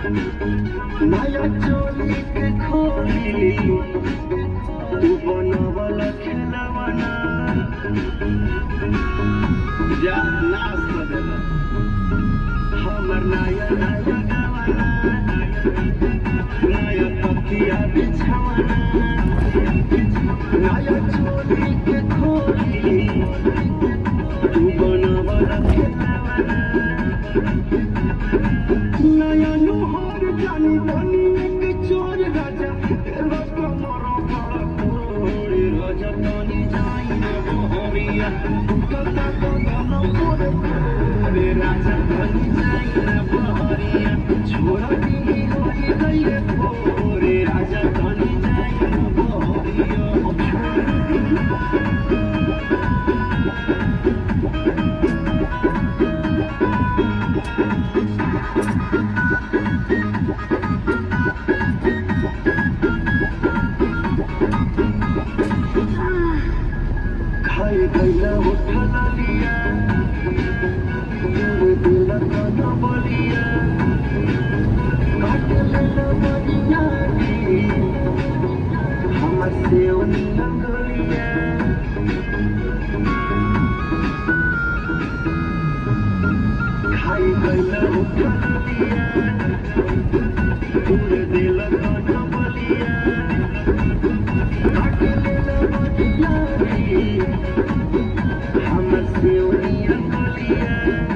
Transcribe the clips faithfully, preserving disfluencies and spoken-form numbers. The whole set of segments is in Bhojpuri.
नया चोली के खोली तू बनावल खिलवाना जा नाच देला हमर नया नया गवाना नया तकिया बिछावना नया चोली के खोली तू बनावल खिलवाना नया नुहर जानी जानी एक चोर राजा तेरा कमरो बड़ा कोड़े राजा जानी जाई न बहरिया कता कदम मोर कोड़े राजा जानी जाई न बहरिया छोड़ा दी होई गई कोड़े राजा जानी जाई न बहरिया खाई गईला उठला लिया दूर दिल का बलिया काट लेला बलिया हमर से उनगलिया खाई गईला उठला लिया दूर दिल का बलिया काट लेला बलिया हमर से उनगलिया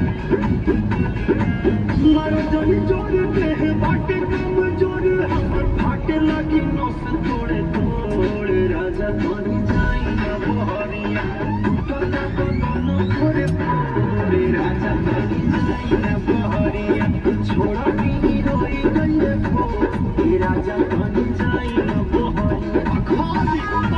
मारो जानी जोर के बाटे कम जोर हमर फाटे लगी नस तोड़े तोड़े राजा जानी जाई न बहरिया टूटा बदन करे तोड़े राजा जानी जाई न बहरिया छोड़ा दी रोई गई को राजा जानी जाई न बहरिया खाली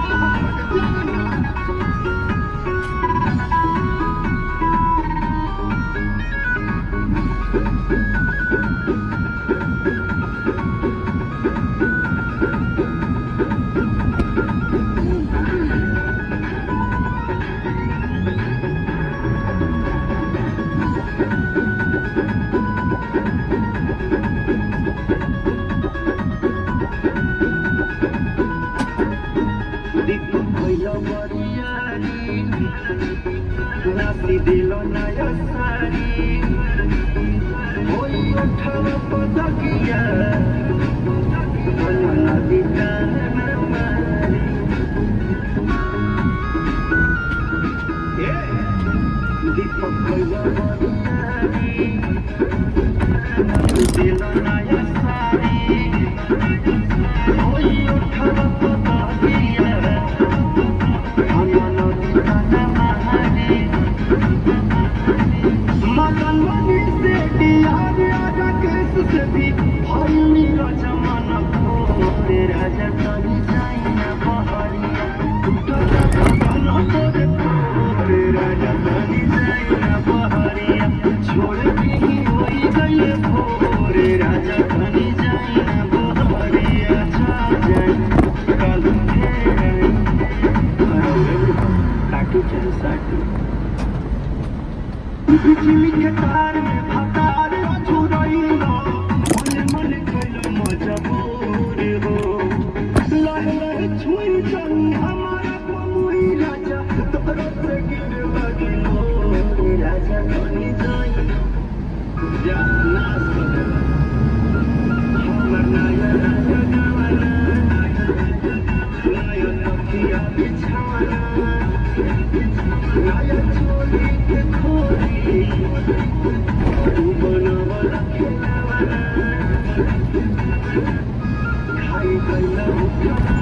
नासी दिलो नया सारी होई उठल पदकिया बनला दीदान मारी ए दीपक भैया बनियारी नासी दिलो नया सारी होई उठल पदकिया बनला दीदान मारी मगन मनी से दियार आजा केस से भी भाई मेरा जमाना कोरे राजा जानी जाई न बहरिया टूटा बदन तोरे कोरे राजा जानी जाई न बहरिया छोड़ दी होई गई कोरे राजा जानी जाई न बहरिया छा जाई कल फेर काटू चल साटू बिजली के तार में भतार छुड़ाइला मन मन कइला मजबूर हो लह लह छुई जाई हमारा पमुई राजा तोरा से गिर लगिलो राजा जानी जाई जा नाच देला हमर नया राजा गवाना नया तकिया बिछावना नया चोली के खोली तू बनावल खिलवाना खाई गईला